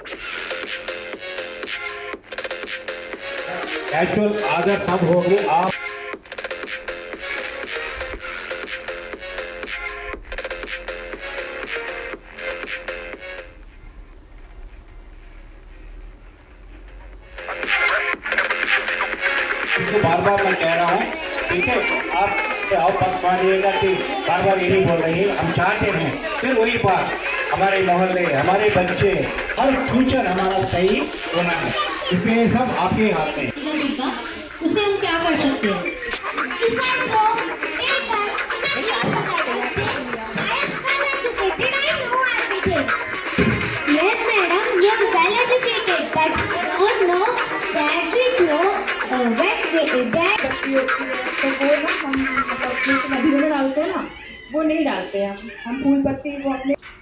Natural आदत सब होगी। आप बार बार मैं कह रहा हूँ, ठीक है, आप बात मानिएगा कि बार बार यही बोल रही है। हम चाहते हैं फिर वही बात, हमारे मोहल्ले, हमारे बच्चे, हर फ्यूचर हमारा सही होना है, इसमें सब आपके हाथ में। उसे हम क्या कर सकते हैं? Yes, madam, you are well educated, but don't know that we grow when we that. तो वो ना हम नदियों में डालते हैं ना, वो नहीं डालते हैं हम फूल पत्ती वो अपने